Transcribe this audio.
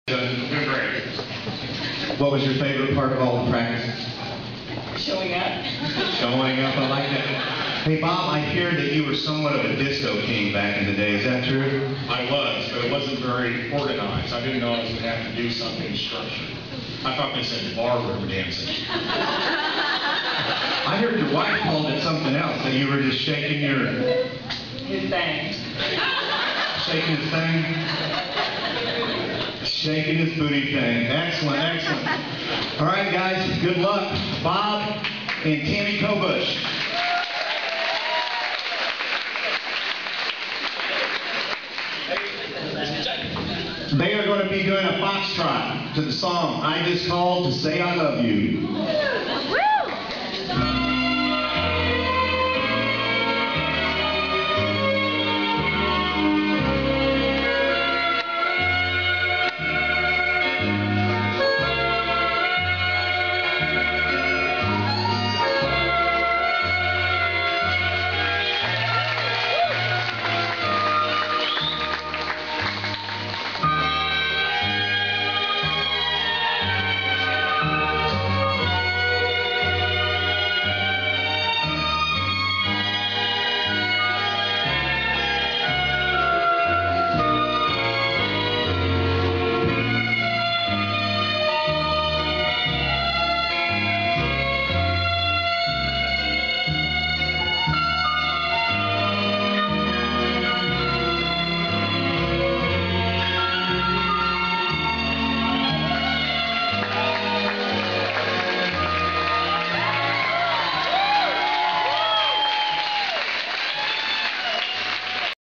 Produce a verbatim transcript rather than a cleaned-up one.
Doing great. What was your favorite part of all the practices? Showing up. Showing up, I like that. Hey Bob, I hear that you were somewhat of a disco king back in the day. Is that true? I was, but it wasn't very organized. I didn't know I was going to have to do something structured. I thought they said barroom dancing. I heard your wife called it something else, that you were just shaking your... His thing. Shaking his thing? Shaking his booty thing. Excellent, excellent. All right, guys, good luck. Bob and Tammy Kobush. They are going to be doing a foxtrot to the song I Just Called to Say I Love You. Woo!